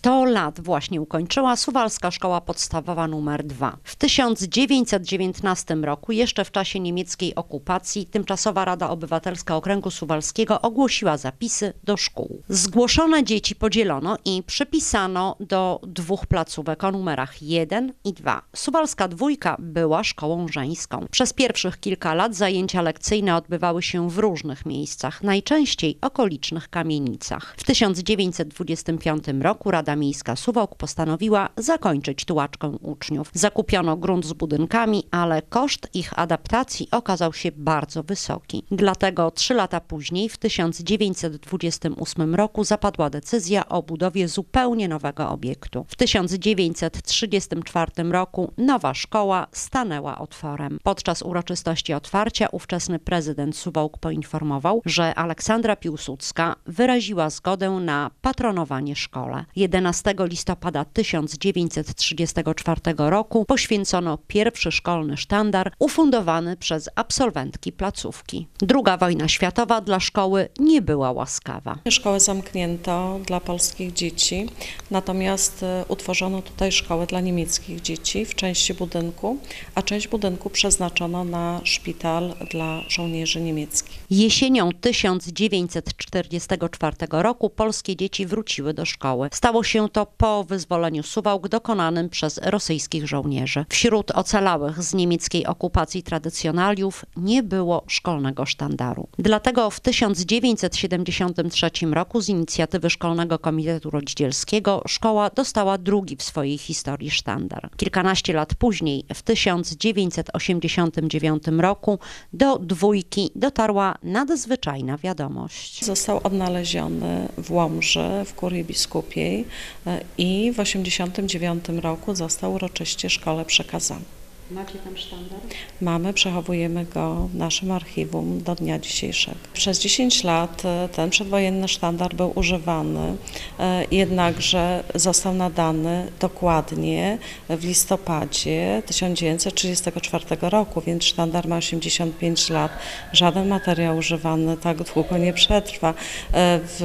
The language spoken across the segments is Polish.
100 lat właśnie ukończyła Suwalska Szkoła Podstawowa nr 2. W 1919 roku, jeszcze w czasie niemieckiej okupacji, Tymczasowa Rada Obywatelska Okręgu Suwalskiego ogłosiła zapisy do szkół. Zgłoszone dzieci podzielono i przypisano do 2 placówek o numerach 1 i 2. Suwalska Dwójka była szkołą żeńską. Przez pierwszych kilka lat zajęcia lekcyjne odbywały się w różnych miejscach, najczęściej okolicznych kamienicach. W 1925 roku Rada Miejska Suwałk postanowiła zakończyć tułaczkę uczniów. Zakupiono grunt z budynkami, ale koszt ich adaptacji okazał się bardzo wysoki. Dlatego 3 lata później, w 1928 roku, zapadła decyzja o budowie zupełnie nowego obiektu. W 1934 roku nowa szkoła stanęła otworem. Podczas uroczystości otwarcia ówczesny prezydent Suwałk poinformował, że Aleksandra Piłsudska wyraziła zgodę na patronowanie szkole. 11 listopada 1934 roku poświęcono pierwszy szkolny sztandar ufundowany przez absolwentki placówki. II wojna światowa dla szkoły nie była łaskawa. Szkołę zamknięto dla polskich dzieci, natomiast utworzono tutaj szkołę dla niemieckich dzieci w części budynku, a część budynku przeznaczono na szpital dla żołnierzy niemieckich. Jesienią 1944 roku polskie dzieci wróciły do szkoły. Stało się to po wyzwoleniu Suwałk dokonanym przez rosyjskich żołnierzy. Wśród ocalałych z niemieckiej okupacji tradycjonaliów nie było szkolnego sztandaru. Dlatego w 1973 roku z inicjatywy Szkolnego Komitetu Rodzicielskiego szkoła dostała drugi w swojej historii sztandar. Kilkanaście lat później, w 1989 roku, do Dwójki dotarła nadzwyczajna wiadomość. Został odnaleziony w Łomży, w Kurii Biskupiej i w 1989 roku został uroczyście szkole przekazany. Macie tam sztandar? Mamy, przechowujemy go w naszym archiwum do dnia dzisiejszego. Przez 10 lat ten przedwojenny sztandar był używany, jednakże został nadany dokładnie w listopadzie 1934 roku, więc sztandar ma 85 lat. Żaden materiał używany tak długo nie przetrwa. W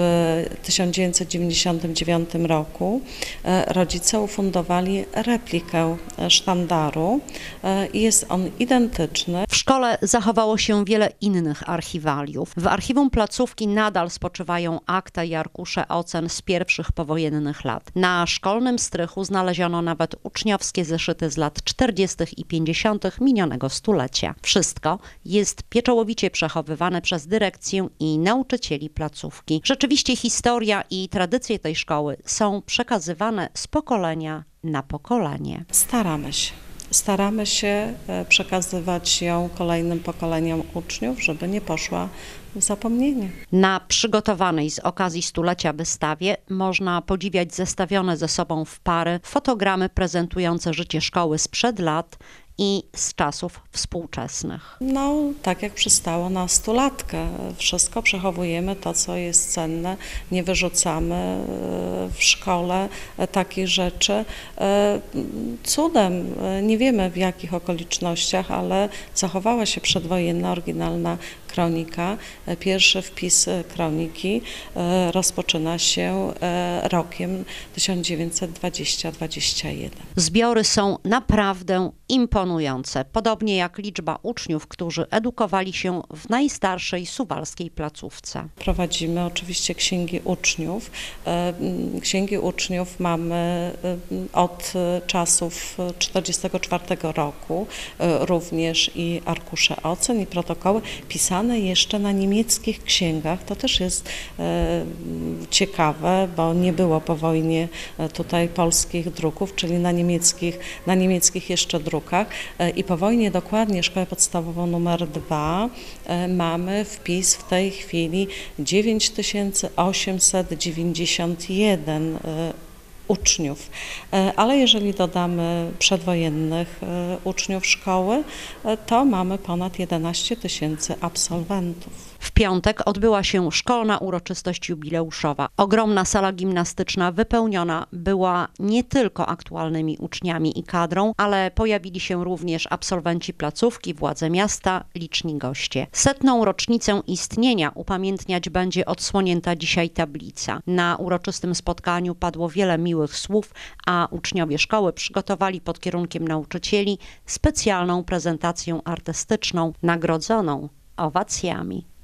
1999 roku rodzice ufundowali replikę sztandaru. Jest on identyczny. W szkole zachowało się wiele innych archiwaliów. W archiwum placówki nadal spoczywają akta i arkusze ocen z pierwszych powojennych lat. Na szkolnym strychu znaleziono nawet uczniowskie zeszyty z lat 40. i 50. minionego stulecia. Wszystko jest pieczołowicie przechowywane przez dyrekcję i nauczycieli placówki. Rzeczywiście historia i tradycje tej szkoły są przekazywane z pokolenia na pokolenie. Staramy się przekazywać ją kolejnym pokoleniom uczniów, żeby nie poszła w zapomnienie. Na przygotowanej z okazji stulecia wystawie można podziwiać zestawione ze sobą w pary fotogramy prezentujące życie szkoły sprzed lat i z czasów współczesnych. No, tak jak przystało na stulatkę. Wszystko przechowujemy, to co jest cenne, nie wyrzucamy w szkole takich rzeczy. Cudem, nie wiemy w jakich okolicznościach, ale zachowała się przedwojenna, oryginalna kronika. Pierwszy wpis kroniki rozpoczyna się rokiem 1920-21. Zbiory są naprawdę imponujące, podobnie jak liczba uczniów, którzy edukowali się w najstarszej suwalskiej placówce. Prowadzimy oczywiście księgi uczniów. Księgi uczniów mamy od czasów 1944 roku, również i arkusze ocen i protokoły pisane jeszcze na niemieckich księgach. To też jest ciekawe, bo nie było po wojnie tutaj polskich druków, czyli na niemieckich jeszcze drukach. I po wojnie dokładnie szkołę podstawową nr 2 mamy wpis w tej chwili 9891 uczniów, ale jeżeli dodamy przedwojennych uczniów szkoły, to mamy ponad 11 000 absolwentów. W piątek odbyła się szkolna uroczystość jubileuszowa. Ogromna sala gimnastyczna wypełniona była nie tylko aktualnymi uczniami i kadrą, ale pojawili się również absolwenci placówki, władze miasta, liczni goście. 100. rocznicę istnienia upamiętniać będzie odsłonięta dzisiaj tablica. Na uroczystym spotkaniu padło wiele miłych słów, a uczniowie szkoły przygotowali pod kierunkiem nauczycieli specjalną prezentację artystyczną, nagrodzoną owacjami.